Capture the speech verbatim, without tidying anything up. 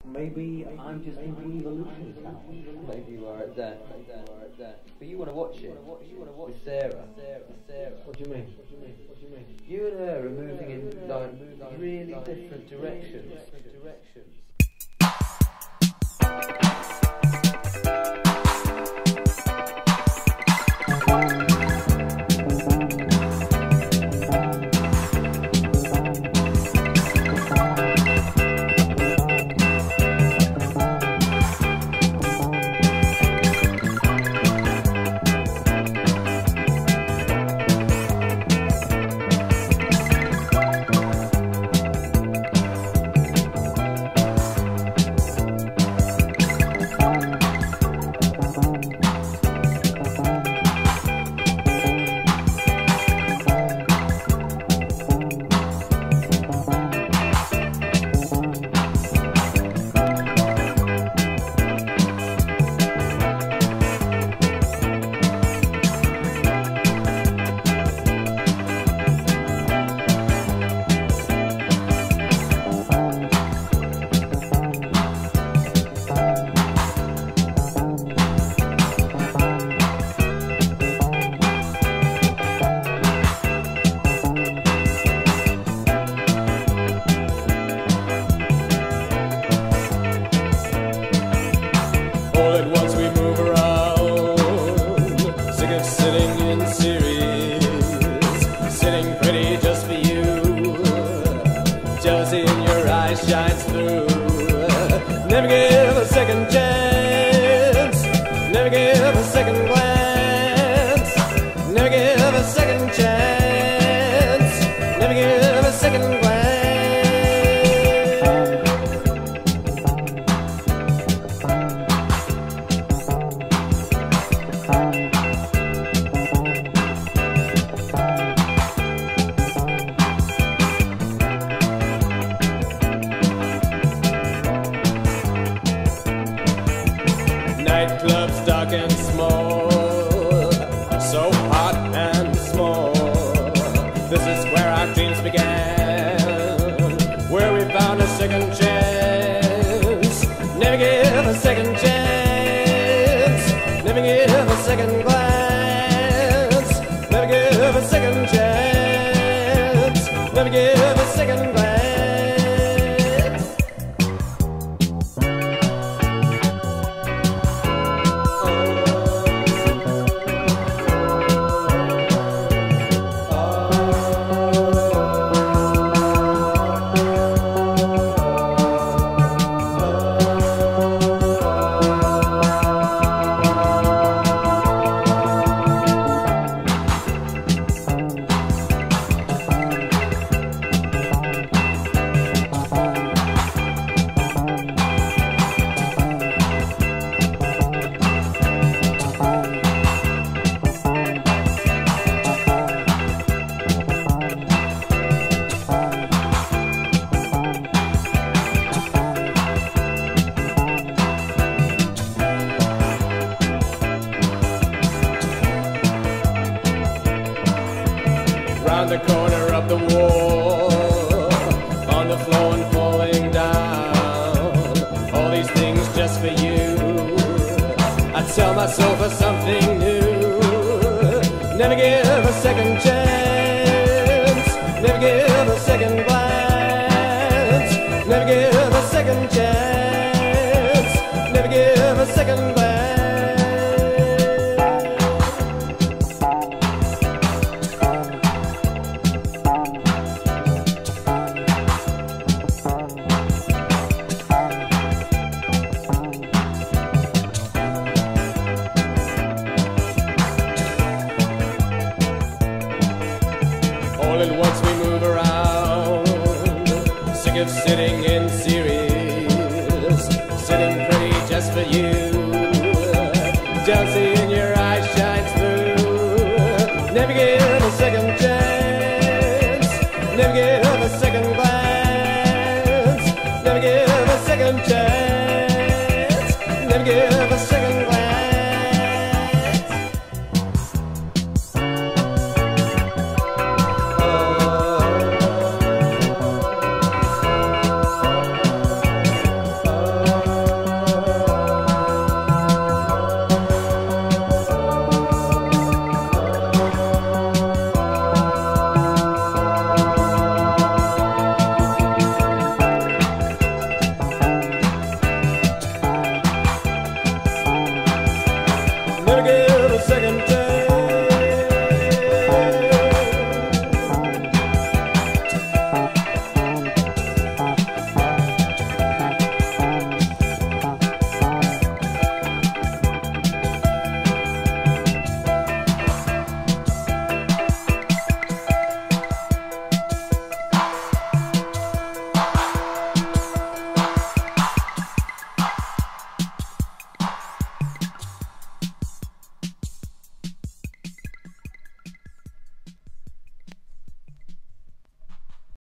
Maybe I'm just into evolution now. Maybe you are at that. Maybe you are at that. But you want to watch it. You want to watch with Sarah. Sarah. Sarah. What do you mean? What do you mean? What do you mean? You and her are moving in like really different directions. Directions. All at once we move around, sick of sitting in series, sitting pretty just for you. Jealousy in your eyes shines through. Never give a second chance, never give a second glance, never give a second chance, never give a second glance. Nightclubs dark and small, so hot and small. This is where our dreams began, where we found a second chance. Never give a second chance, never give a second glance, never give a second chance, never give a second glance. Round the corner of the wall, on the floor and falling down. All these things just for you. I tell myself for something new. Never give a second chance, never give a second glance, never give a second chance, never give a second glance. All at once we move around, sick of sitting in series.